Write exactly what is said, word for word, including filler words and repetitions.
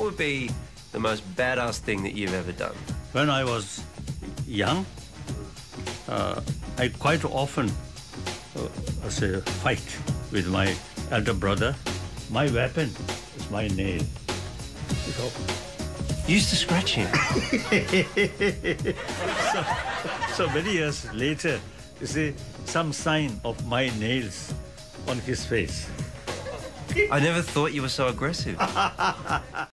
would be the most badass thing that you've ever done? When I was young, uh, I quite often uh, say, fight with my elder brother. My weapon is my nail. You used to scratch him. so, so many years later, you see some sign of my nails on his face. I never thought you were so aggressive.